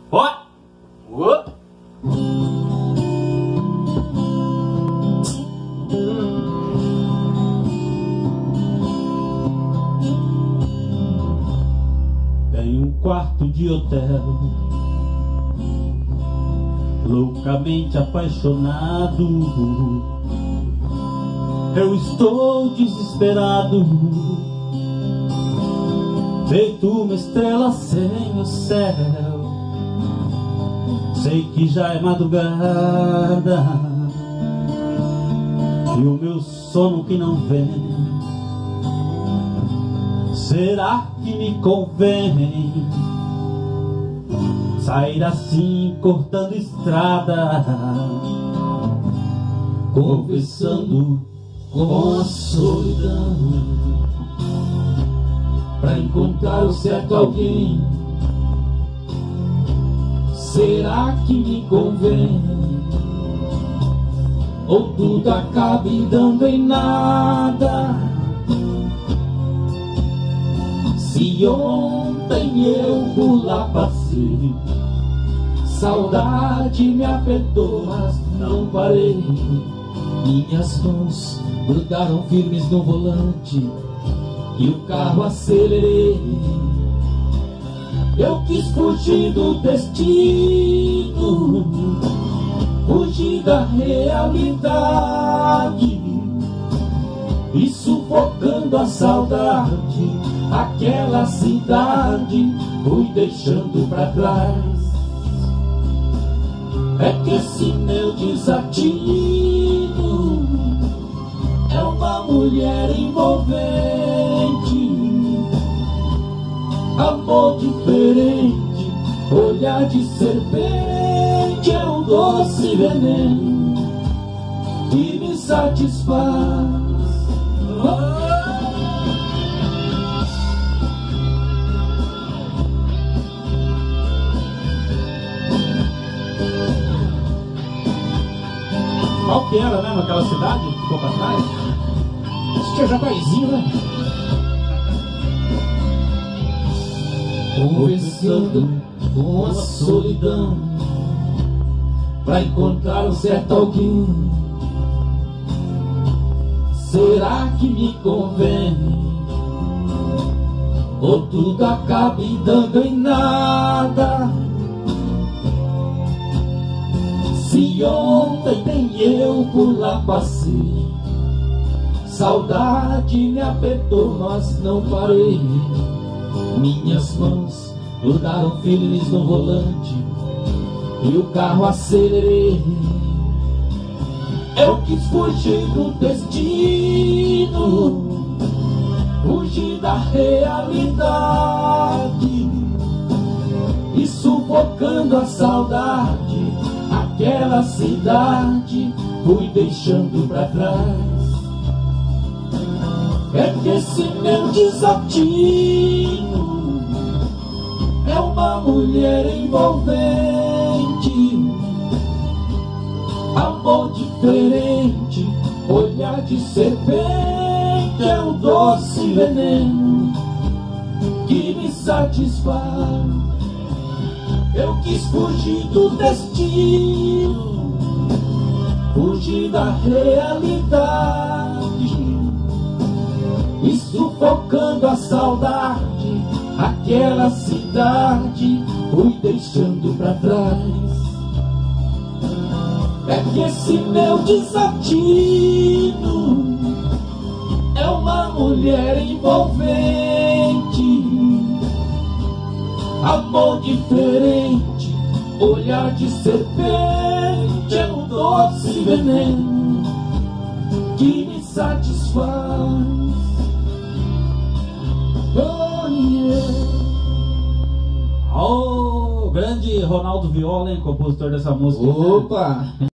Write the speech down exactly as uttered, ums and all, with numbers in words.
Ó! Ó! Tem um quarto de hotel, loucamente apaixonado. Eu estou desesperado, feito uma estrela sem o céu. Sei que já é madrugada e o meu sono que não vem. Será que me convém sair assim cortando estrada, conversando com a solidão, pra encontrar o certo alguém? Será que me convém? Ou tudo acabe dando em nada? Se ontem eu por lá passei, saudade me apertou, mas não parei. Minhas mãos grudaram firmes no volante e o carro acelerei. Eu quis fugir do destino, fugir da realidade, e sufocando a saudade, aquela cidade fui deixando pra trás. É que esse meu desatino é uma mulher envolvente, amor diferente, olhar de serpente, é um doce veneno que me satisfaz. Qual que era mesmo aquela cidade que ficou pra trás? Acho que é Japaizinho, né? Conversando com a solidão, pra encontrar um certo alguém. Será que me convém? Ou tudo acabe dando em nada? Se ontem nem eu por lá passei, saudade me apertou, mas não parei. Minhas mãos grudaram firmes no volante e o carro acelerei. Eu quis fugir do destino, fugir da realidade, e sufocando a saudade, aquela cidade fui deixando pra trás. É que esse meu desatino é uma mulher envolvente, amor diferente, olhar de serpente, é um doce veneno que me satisfaz. Eu quis fugir do destino, fugir da realidade, e sufocando a saudade, aquela cidade fui deixando pra trás. É que esse meu desatino é uma mulher envolvente, amor diferente, olhar de serpente, é um doce veneno que me satisfaz. Oh, yeah. Oh, grande Ronaldo Viola, hein, compositor dessa música. Opa!